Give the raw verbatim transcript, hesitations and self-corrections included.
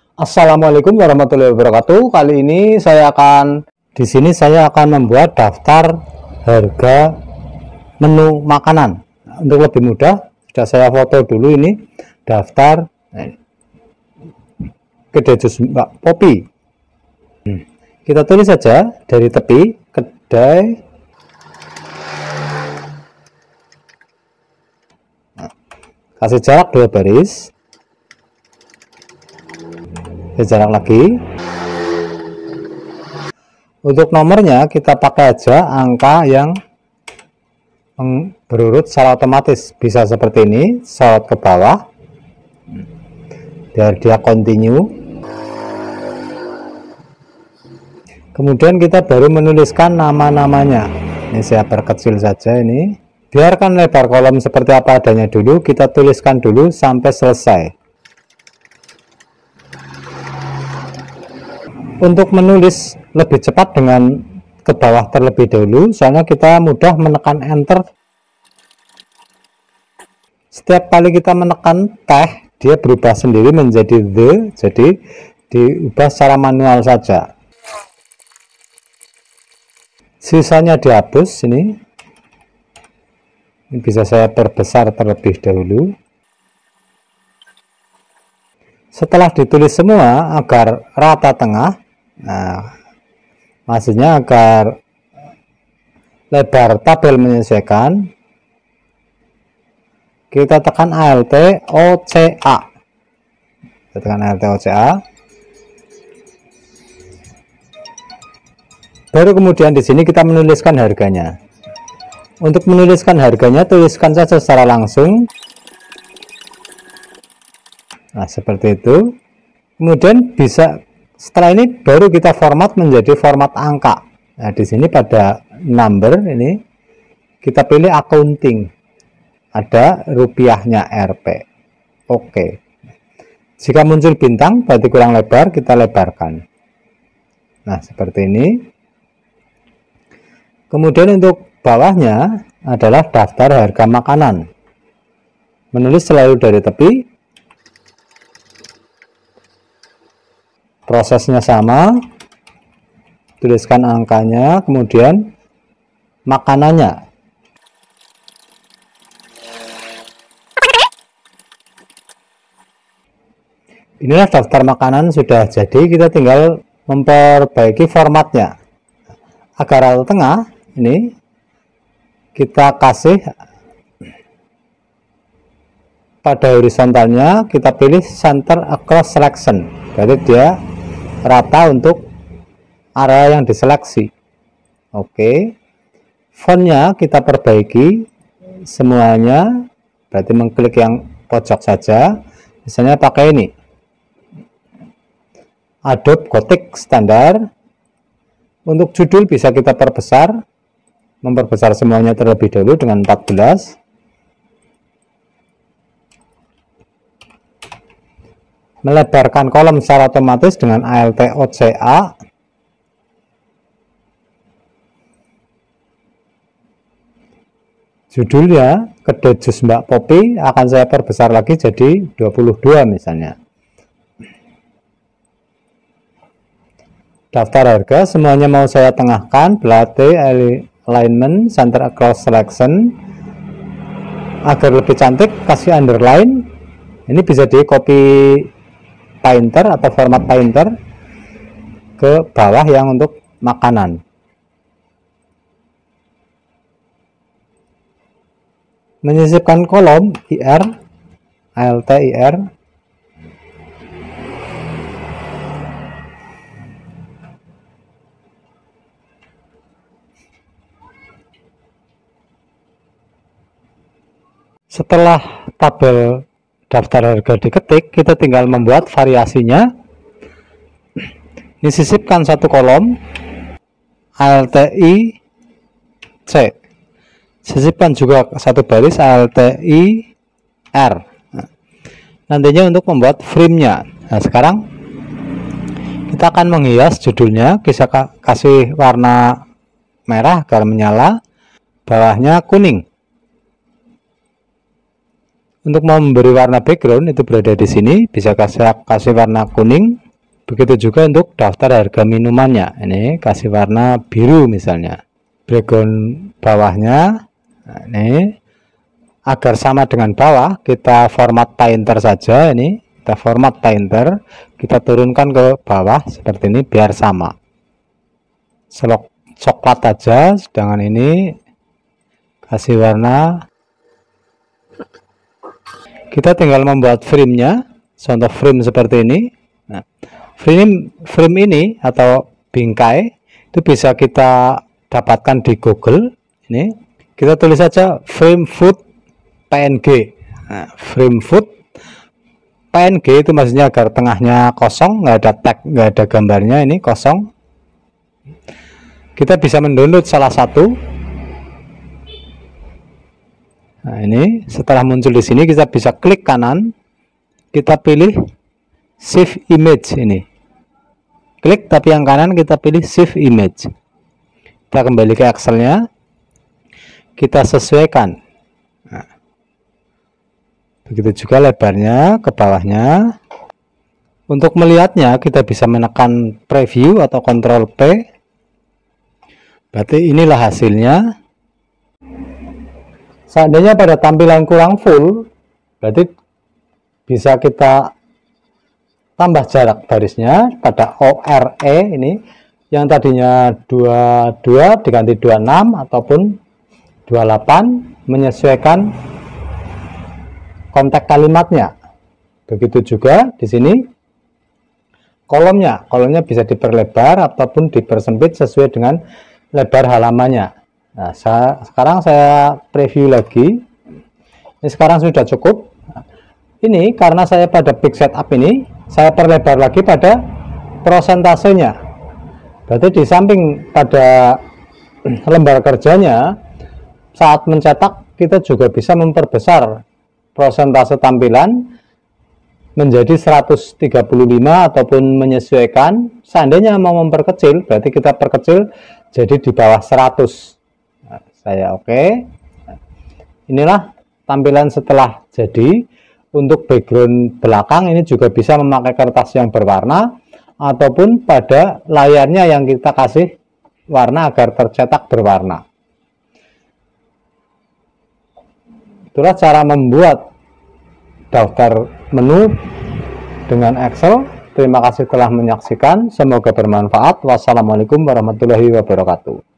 Assalamualaikum warahmatullahi wabarakatuh. Kali ini saya akan di sini saya akan membuat daftar harga menu makanan. Untuk lebih mudah, sudah saya foto dulu ini daftar kedai jus Mbak Popi. Kita tulis saja dari tepi kedai kasih jarak dua baris, jarak lagi. Untuk nomornya kita pakai aja angka yang berurut secara otomatis, bisa seperti ini, sorot ke bawah biar dia continue. Kemudian kita baru menuliskan nama-namanya. Ini saya perkecil saja ini. Biarkan lebar kolom seperti apa adanya dulu, kita tuliskan dulu sampai selesai. Untuk menulis lebih cepat dengan ke bawah terlebih dahulu, soalnya kita mudah menekan enter. Setiap kali kita menekan teh, dia berubah sendiri menjadi the, jadi diubah secara manual saja. Sisanya dihapus ini. Ini bisa saya perbesar terlebih dahulu. Setelah ditulis semua agar rata tengah, nah maksudnya agar lebar tabel menyesuaikan, kita tekan Alt O C A. Kita tekan Alt O C A. Baru kemudian di sini kita menuliskan harganya. Untuk menuliskan harganya, tuliskan saja secara langsung. Nah, seperti itu. Kemudian bisa setelah ini baru kita format menjadi format angka. Nah, di sini pada number ini kita pilih accounting. Ada rupiahnya R P. Oke. Jika muncul bintang berarti kurang lebar, kita lebarkan. Nah, seperti ini. Kemudian untuk bawahnya adalah daftar harga makanan. Menulis selalu dari tepi. Prosesnya sama. Tuliskan angkanya, kemudian makanannya. Inilah daftar makanan sudah jadi, kita tinggal memperbaiki formatnya. Agar rata tengah, ini kita kasih pada horizontalnya, kita pilih center across selection, jadi dia rata untuk area yang diseleksi. Oke, fontnya kita perbaiki semuanya, berarti mengklik yang pojok saja, misalnya pakai ini Adobe Gothic standar. Untuk judul bisa kita perbesar, memperbesar semuanya terlebih dahulu dengan empat belas. Melebarkan kolom secara otomatis dengan Alt O C A. Judulnya kedai jus Mbak Popi akan saya perbesar lagi jadi dua puluh dua misalnya. Daftar harga semuanya mau saya tengahkan, berarti alignment center across selection. Agar lebih cantik kasih underline. Ini bisa di copy painter atau format painter ke bawah yang untuk makanan. Menyisipkan kolom I R, Alt I R. Setelah tabel daftar harga diketik, kita tinggal membuat variasinya. Disisipkan satu kolom, Alt I C. Sisipkan juga satu baris, Alt I R. Nah, nantinya untuk membuat frame-nya. Nah, sekarang kita akan menghias judulnya, bisa kasih warna merah agar menyala, bawahnya kuning. Untuk memberi warna background itu berada di sini, bisa kasih kasih warna kuning. Begitu juga untuk daftar harga minumannya, ini kasih warna biru misalnya. Background bawahnya, nah ini agar sama dengan bawah, kita format painter saja. Ini kita format painter, kita turunkan ke bawah seperti ini biar sama. Selok coklat aja, sedangkan ini kasih warna. Kita tinggal membuat frame-nya, contoh frame seperti ini. Nah, frame frame ini atau bingkai itu bisa kita dapatkan di Google. Ini kita tulis saja frame foot P N G. Nah, frame foot P N G itu maksudnya agar tengahnya kosong, nggak ada tag, nggak ada gambarnya, ini kosong. Kita bisa mendownload salah satu. Nah, ini setelah muncul di sini kita bisa klik kanan, kita pilih save image ini. Klik tapi yang kanan kita pilih save image. Kita kembali ke Excel-nya. Kita sesuaikan. Nah, begitu juga lebarnya ke bawahnya. Untuk melihatnya kita bisa menekan preview atau Ctrl P. Berarti inilah hasilnya. Seandainya pada tampilan kurang full, berarti bisa kita tambah jarak barisnya pada O R E ini, yang tadinya dua puluh dua diganti dua puluh enam ataupun dua puluh delapan, menyesuaikan konteks kalimatnya. Begitu juga di sini kolomnya, kolomnya bisa diperlebar ataupun dipersempit sesuai dengan lebar halamannya. Nah, saya, sekarang saya preview lagi. Ini sekarang sudah cukup. Ini karena saya pada big setup ini, saya perlebar lagi pada prosentasenya. Berarti di samping pada lembar kerjanya, saat mencetak kita juga bisa memperbesar prosentase tampilan menjadi seratus tiga puluh lima ataupun menyesuaikan. Seandainya mau memperkecil, berarti kita perkecil jadi di bawah seratus. Saya oke. Okay. Inilah tampilan setelah jadi. Untuk background belakang ini juga bisa memakai kertas yang berwarna ataupun pada layarnya yang kita kasih warna agar tercetak berwarna. Itulah cara membuat daftar menu dengan Excel. Terima kasih telah menyaksikan, semoga bermanfaat. Wassalamualaikum warahmatullahi wabarakatuh.